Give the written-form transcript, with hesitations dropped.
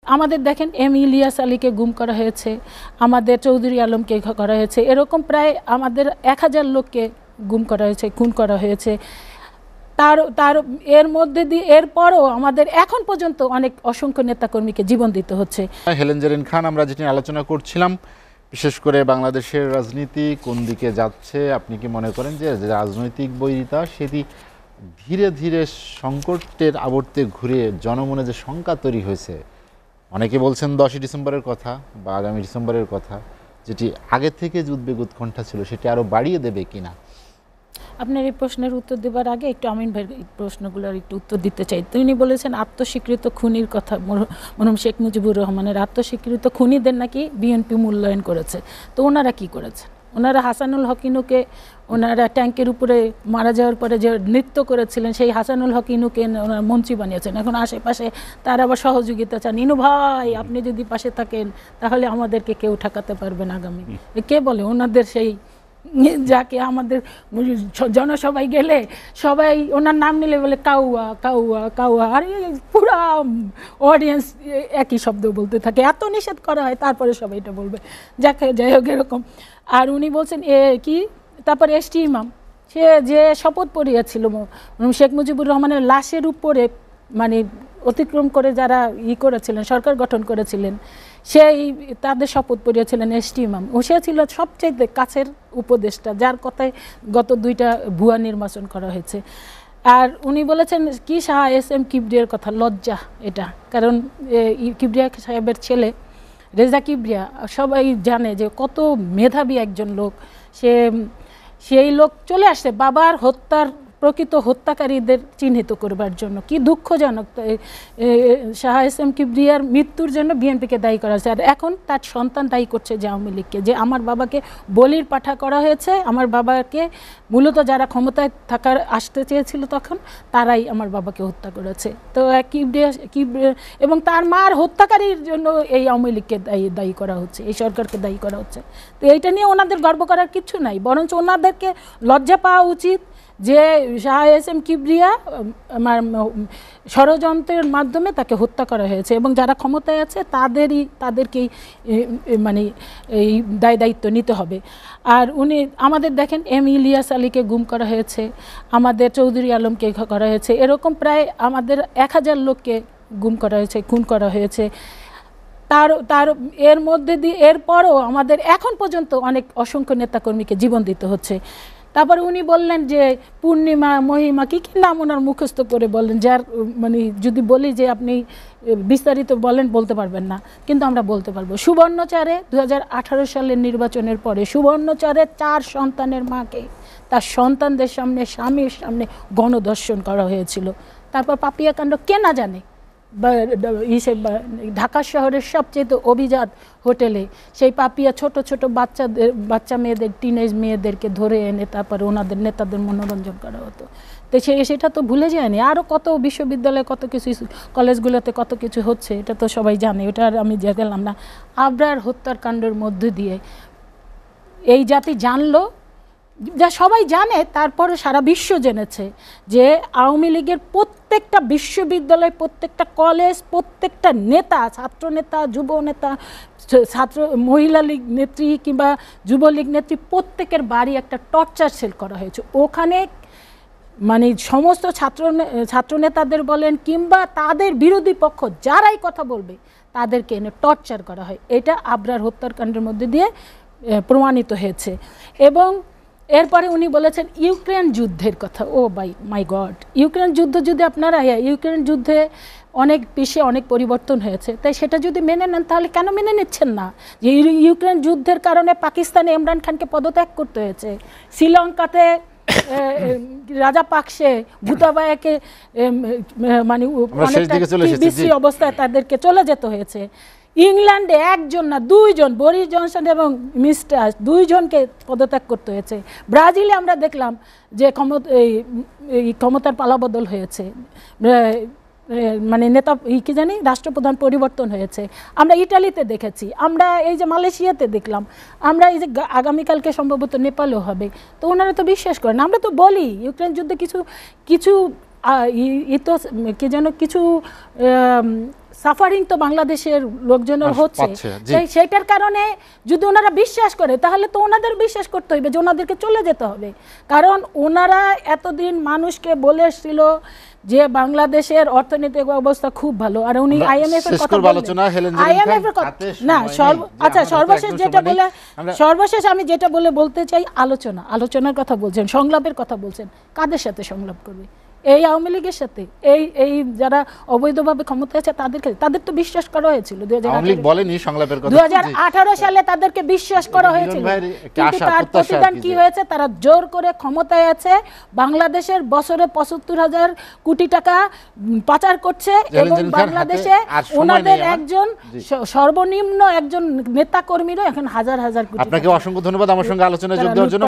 আমাদের দেখেন এম ইলিয়াস আলীকে গুম করা হয়েছে, আমাদের চৌধুরী আলমকে করা হয়েছে, এরকম প্রায় আমাদের 1000 লোককে গুম করা হয়েছে, খুন করা হয়েছে। তার এর মধ্যে দিয়ে এরপরও আমাদের এখন পর্যন্ত অনেক অসংখ্য নেতাকর্মীকে জীবন দিতে হচ্ছে। হেলেন জেরিন খান, আমরা যেটি আলোচনা করছিলাম বিশেষ করে বাংলাদেশের রাজনীতি কোন দিকে যাচ্ছে, আপনি কি মনে করেন যে রাজনৈতিক বৈরিতা সেটি ধীরে ধীরে সংকটের আবর্তে ঘুরে জনমনে যে শঙ্কা তৈরি হয়েছে, অনেকে বলছেন 10ই ডিসেম্বরের কথা বা আগামী ডিসেম্বরের কথা, যেটি আগে থেকে যে উদ্বেগ উৎকণ্ঠা ছিল সেটি আরও বাড়িয়ে দেবে কিনা? আপনার এই প্রশ্নের উত্তর দেওয়ার আগে একটু আমিন ভাইয়ের এই প্রশ্নগুলোর একটু উত্তর দিতে চাই। তিনি বলেছেন আত্মস্বীকৃত খুনির কথা, মরহুম শেখ মুজিবুর রহমানের আত্মস্বীকৃত খুনিদের নাকি বিএনপি মূল্যায়ন করেছে। তো ওনারা কি করেছেন? ওনারা হাসানুল হকিনুকে, ওনারা ট্যাঙ্কের উপরে মারা যাওয়ার পরে যে নৃত্য করেছিলেন সেই হাসানুল হকিনুকে ওনারা মন্ত্রী বানিয়েছেন। এখন আশেপাশে তার আবার সহযোগিতা চান, ইনু ভাই আপনি যদি পাশে থাকেন তাহলে আমাদেরকে কেউ ঠেকাতে পারবে না আগামী। কে বলে? ওনাদের সেই যাকে আমাদের জনসভায় গেলে সবাই ওনার নাম নিলে বলে কাউয়া কাউয়া কাউয়া, আর পুরা অডিয়েন্স একই শব্দ বলতে থাকে, এত নিষেধ করা হয় তারপরে সবাই এটা বলবে। যাই হোক এরকম। আর উনি বলছেন কি, তারপর এসটি ইমাম সে যে শপথ পড়িয়েছিল শেখ মুজিবুর রহমানের লাশের উপরে মানে অতিক্রম করে যারা করেছিলেন, সরকার গঠন করেছিলেন, সেই তাদের শপথ পড়িয়েছিলেন এসটি ইমাম। ও সে ছিল সবচেয়ে কাছের উপদেষ্টা, যার কথায় গত 2টা ভুয়া নির্বাচন করা হয়েছে। আর উনি বলেছেন কি শাহ এস.এম. কিবরিয়ার কথা, লজ্জা এটা। কারণ কিবরিয়া সাহেবের ছেলে রেজা কিবরিয়া সবাই জানে যে কত মেধাবী একজন লোক। সেই লোক চলে আসছে বাবার হত্যার প্রকৃত হত্যাকারীদের চিহ্নিত করবার জন্য। কি দুঃখজনক, শাহ এস.এম. কিবরিয়ার মৃত্যুর জন্য বিএনপিকে দায়ী করা হয়েছে। আর এখন তার সন্তান দায়ী করছে যে আওয়ামী লীগকে, যে আমার বাবাকে বলির পাঠা করা হয়েছে, আমার বাবাকে মূলত যারা ক্ষমতায় আসতে চেয়েছিল তখন তারাই আমার বাবাকে হত্যা করেছে। তো কিবরিয়া এবং তার মার হত্যাকারীর জন্য এই আওয়ামী লীগকে দায়ী করা হচ্ছে, এই সরকারকে দায়ী করা হচ্ছে। তো এইটা নিয়ে ওনাদের গর্ব করার কিছু নাই, বরঞ্চ ওনাদেরকে লজ্জা পাওয়া উচিত যে শাহ এস.এম. কিবরিয়া আমার ষড়যন্ত্রের মাধ্যমে তাকে হত্যা করা হয়েছে এবং যারা ক্ষমতায় আছে তাদেরকেই মানে এই দায়িত্ব নিতে হবে। আর উনি আমাদের দেখেন এম ইলিয়াস আলীকে গুম করা হয়েছে, আমাদের চৌধুরী আলমকে করা হয়েছে, এরকম প্রায় আমাদের 1000 লোককে গুম করা হয়েছে, খুন করা হয়েছে। তার এর মধ্যে দিয়ে এরপরও আমাদের এখন পর্যন্ত অনেক অসংখ্য নেতাকর্মীকে জীবন দিতে হচ্ছে। তারপরে উনি বললেন যে পূর্ণিমা মহিমা কি নাম ওনার মুখস্থ করে বললেন, যার মানে যদি বলি যে আপনি বিস্তারিত বলতে পারবেন না, কিন্তু আমরা বলতে পারবো। সুবর্ণচারে 2018 সালের নির্বাচনের পরে সুবর্ণচারে 4 সন্তানের মাকে তার সন্তানদের সামনে, স্বামীর সামনে গণধর্ষণ করা হয়েছিল। তারপর পাপিয়াকাণ্ড কে না জানে। ঢাকা শহরের সবচেয়ে অভিজাত হোটেলে সেই পাপিয়া ছোট ছোট বাচ্চা মেয়েদের, টিনেজ মেয়েদেরকে ধরে এনে তারপরে ওনাদের নেতাদের মনোরঞ্জন করা হতো। তো সেটা তো ভুলে যায়নি। আরও কত বিশ্ববিদ্যালয়ে কত কিছু, কলেজগুলোতে কত কিছু হচ্ছে, এটা তো সবাই জানে, ওটা আর আমি গেলাম না। আবরার হত্যাকাণ্ডের মধ্য দিয়ে এই জাতি জানলো, যা সবাই জানে তারপরে সারা বিশ্ব জেনেছে যে আওয়ামী লীগের প্রত্যেকটা বিশ্ববিদ্যালয়, প্রত্যেকটা কলেজ, প্রত্যেকটা নেতা, ছাত্র নেতা, যুব নেতা, মহিলা লীগ নেত্রী কিংবা যুবলীগ নেত্রী, প্রত্যেকের বাড়ি একটা টর্চার সেল করা হয়েছে। ওখানে মানে সমস্ত ছাত্র নেতাদের বলেন কিংবা তাদের বিরোধী পক্ষ যারাই কথা বলবে তাদেরকে এনে টর্চার করা হয়। এটা আবরার হত্যাকাণ্ডের মধ্যে দিয়ে প্রমাণিত হয়েছে। এবং এরপরে উনি বলেছেন ইউক্রেন যুদ্ধের কথা। ও মাই গড, ইউক্রেন যুদ্ধ যদি আপনারা, ইউক্রেন যুদ্ধে অনেক বেশি অনেক পরিবর্তন হয়েছে, তাই সেটা যদি মেনে নেন তাহলে কেন মেনে নিচ্ছেন না যে ইউক্রেন যুদ্ধের কারণে পাকিস্তানে ইমরান খানকে পদত্যাগ করতে হয়েছে, শ্রীলঙ্কাতে রাজা পাকসে ভূতাবায়াকে মানে অনেকটা বিশ্রী অবস্থায় তাদেরকে চলে যেতে হয়েছে, ইংল্যান্ডে 1 জন না 2 জন, বরিস জনসন এবং মিস্টার 2 জনকে পদত্যাগ করতে হয়েছে, ব্রাজিলে আমরা দেখলাম যে ক্ষমতার পালাবদল হয়েছে, মানে নেতা কি জানি রাষ্ট্রপ্রধান পরিবর্তন হয়েছে, আমরা ইটালিতে দেখেছি, আমরা এই যে মালয়েশিয়াতে দেখলাম, আমরা এই যে আগামীকালকে সম্ভবত নেপালেও হবে। তো ওনারা তো বিশ্বাস করেন। আমরা তো বলি ইউক্রেন যুদ্ধে কিছু কি যেন কিছু সাফারিং তো বাংলাদেশের লোকজনের হচ্ছে, পাচ্ছে, জি। সেটার কারণে যদি ওনারা বিশ্বাস করে তাহলে তো ওনাদের বিশ্বাস করতে হবে যে ওনাদেরকে চলে যেতে হবে। কারণ ওনারা এতদিন মানুষকে বলে এসেছিল যে বাংলাদেশের অর্থনৈতিক অবস্থা খুব ভালো, আর উনি আইএমএফ এর কথা বললেন, আইএমএফ এর কথা না আচ্ছা সর্বশেষ যেটা বলে, সর্বশেষ আমি যেটা বলতে চাই, আলোচনার কথা বলছেন, সংলাপের কথা বলছেন, কাদের সাথে সংলাপ করবে? এই আওয়ামী লীগের সাথে, এই যারা অবৈধভাবে ক্ষমতায় আছে তাদের তো বিশ্বাস করা হয়েছিল 2018 সালে, তাদেরকে বিশ্বাস করা হয়েছিল, কিন্তু তার প্রতিদান কি হয়েছে? তারা জোর করে ক্ষমতায় আছে, বাংলাদেশের বছরে ৭৫,০০০ কোটি টাকা পাচার করছে, এবং বাংলাদেশে ওনাদের একজন সর্বনিম্ন একজন নেতা কর্মীরও এখন হাজার হাজার কোটি। আপনাকে অসংখ্য ধন্যবাদ আমার সঙ্গে আলোচনায় যোগ দেওয়ার জন্য।